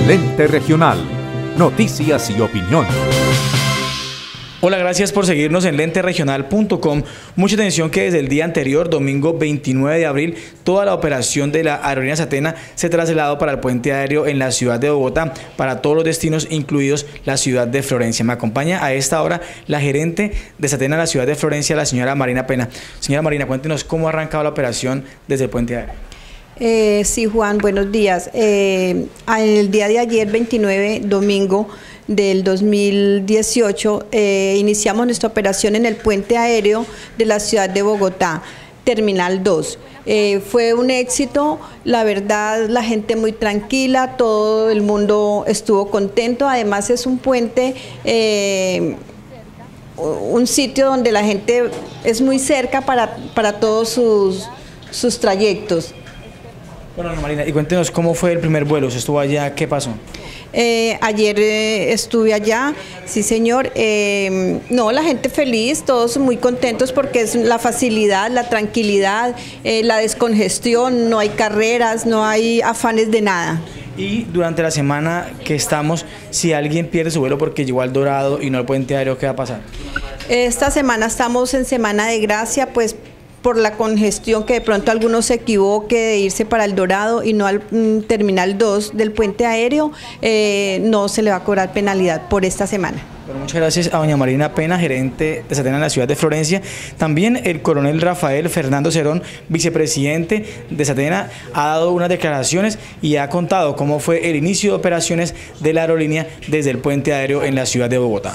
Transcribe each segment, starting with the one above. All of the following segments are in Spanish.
Lente Regional. Noticias y opinión. Hola, gracias por seguirnos en lenteregional.com. Mucha atención que desde el día anterior, domingo 29 de abril, toda la operación de la aerolínea Satena se trasladó para el puente aéreo en la ciudad de Bogotá, para todos los destinos, incluidos la ciudad de Florencia. Me acompaña a esta hora la gerente de Satena en la ciudad de Florencia, la señora Marina Pena. Señora Marina, cuéntenos cómo ha arrancado la operación desde el puente aéreo. Sí, Juan, buenos días. El día de ayer, 29, domingo del 2018, iniciamos nuestra operación en el puente aéreo de la ciudad de Bogotá, Terminal 2. Fue un éxito, la verdad, la gente muy tranquila, todo el mundo estuvo contento. Además es un puente, un sitio donde la gente es muy cerca para todos sus trayectos. Bueno, Ana Marina, y cuéntenos cómo fue el primer vuelo. ¿Usted estuvo allá? ¿Qué pasó? Ayer estuve allá, sí señor. No, la gente feliz, todos muy contentos porque es la facilidad, la tranquilidad, la descongestión, no hay carreras, no hay afanes de nada. Y durante la semana que estamos, si alguien pierde su vuelo porque llegó al Dorado y no al puente aéreo, ¿qué va a pasar? Esta semana estamos en Semana de Gracia, pues por la congestión, que de pronto algunos se equivoque de irse para el Dorado y no al Terminal 2 del puente aéreo, no se le va a cobrar penalidad por esta semana. Bueno, muchas gracias a doña Marina Pena, gerente de Satena en la ciudad de Florencia. También el coronel Rafael Fernando Cerón, vicepresidente de Satena, ha dado unas declaraciones y ha contado cómo fue el inicio de operaciones de la aerolínea desde el puente aéreo en la ciudad de Bogotá.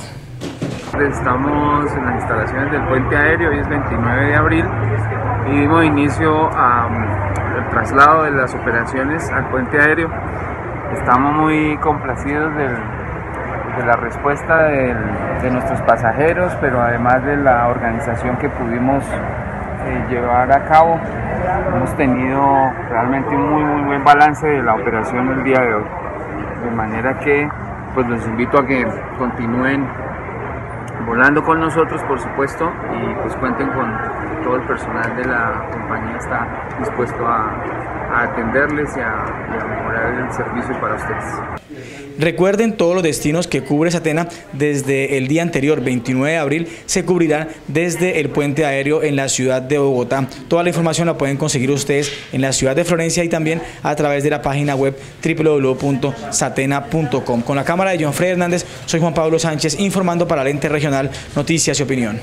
Estamos en las instalaciones del puente aéreo, hoy es 29 de abril y dimos inicio al traslado de las operaciones al puente aéreo. Estamos muy complacidos de la respuesta de nuestros pasajeros, pero además de la organización que pudimos llevar a cabo. Hemos tenido realmente un muy buen balance de la operación el día de hoy, de manera que pues los invito a que continúen volando con nosotros, por supuesto, y pues cuenten con todo el personal de la compañía, está dispuesto a atenderles y a mejorar el servicio para ustedes. Recuerden, todos los destinos que cubre Satena desde el día anterior, 29 de abril, se cubrirán desde el puente aéreo en la ciudad de Bogotá. Toda la información la pueden conseguir ustedes en la ciudad de Florencia y también a través de la página web www.satena.com. Con la cámara de John Fred Hernández, soy Juan Pablo Sánchez, informando para Lente Regional, Noticias y Opinión.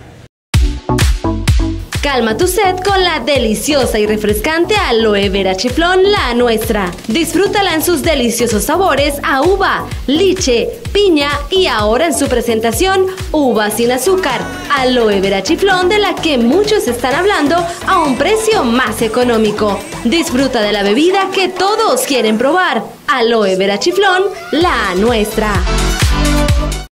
Calma tu sed con la deliciosa y refrescante aloe vera chiflón La Nuestra. Disfrútala en sus deliciosos sabores a uva, liche, piña y ahora en su presentación uva sin azúcar. Aloe vera chiflón, de la que muchos están hablando a un precio más económico. Disfruta de la bebida que todos quieren probar. Aloe vera chiflón La Nuestra.